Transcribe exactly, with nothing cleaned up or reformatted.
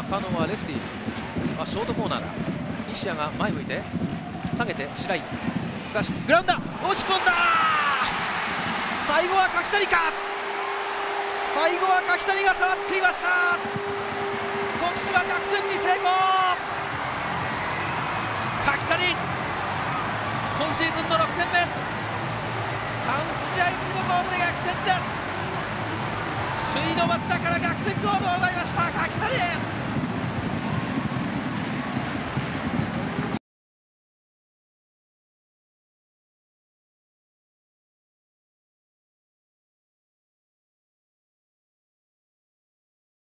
カノンはレフティー、あショートコーナーだ。西矢が前向いて下げて白井がグラウンダー押し込んだ。最後は柿谷か。最後は柿谷が触っていました。徳島逆転に成功。柿谷今シーズンのろくてんめ、さんしあいぶりのゴールで逆転です。首位の町田から逆転ゴールを奪いました柿谷。